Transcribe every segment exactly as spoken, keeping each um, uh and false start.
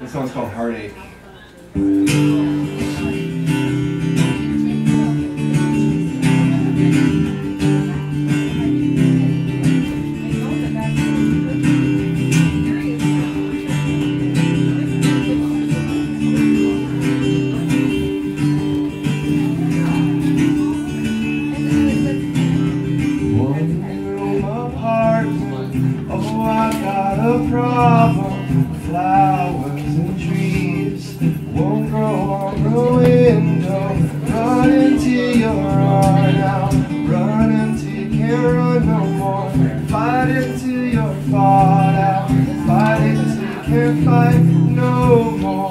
This song's called Heartache. Oh, I got a problem. Flowers and trees won't grow on the window. Run into your arm now. Run until you can't run no more. Fight until you're fought out. Fight until you can't fight no more.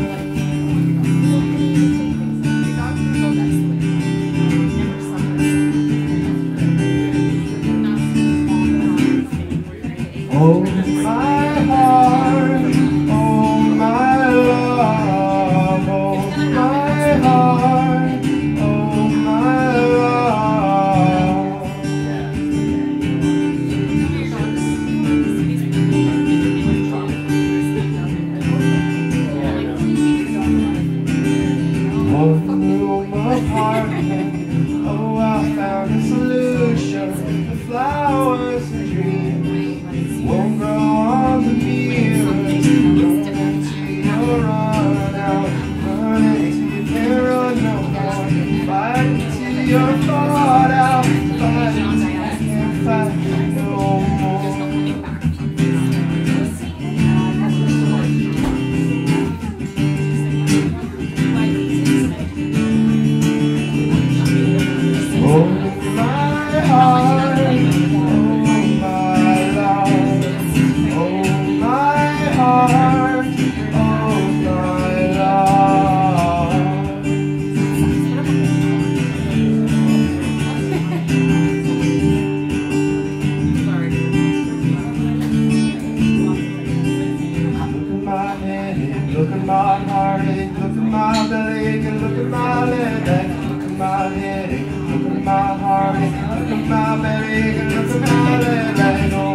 Oh, my heart, oh, my love, oh, my heart, oh, my love. One room apartment, oh, I found a solution. The flowers and dreams won't grow on the mirrors. Run until you run out. Run until you can't run no more. Fight until you're fought out. Fight until you can't fight no more. Oh, my heart, look at my heartache, look at my belly, and look at my leg. Look at my headache, look at my heartache, look at my belly, and look at my leg.